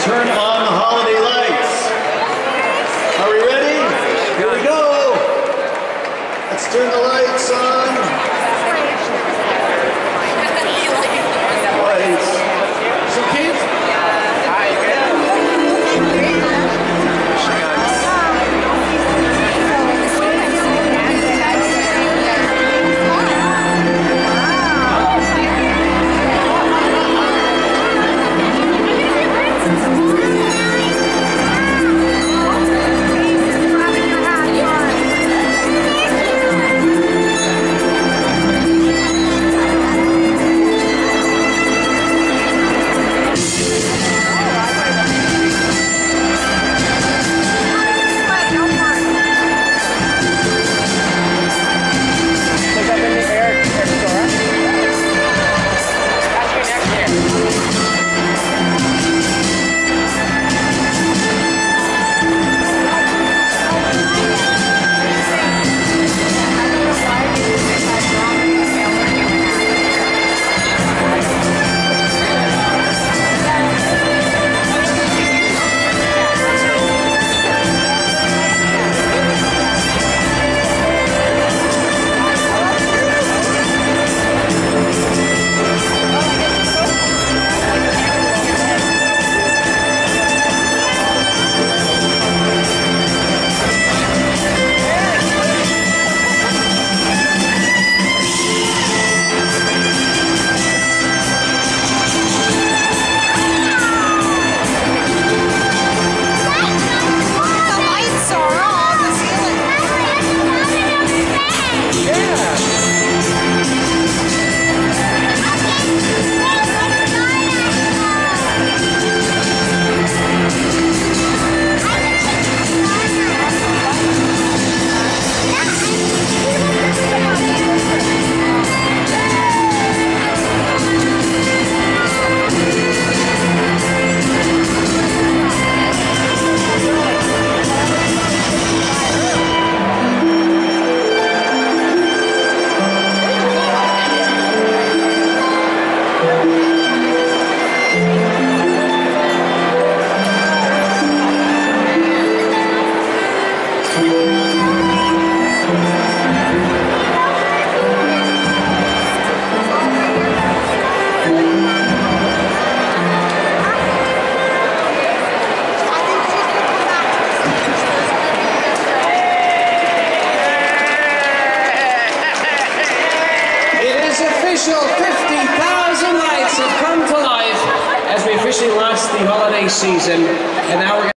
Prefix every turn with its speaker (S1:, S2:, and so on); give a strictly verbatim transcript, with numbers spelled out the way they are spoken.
S1: turn on the holiday lights. Are we ready? Here we go. Let's turn the lights on. Lights. So Keith?
S2: fifty thousand lights have come to life as we officially last the holiday season, and now we're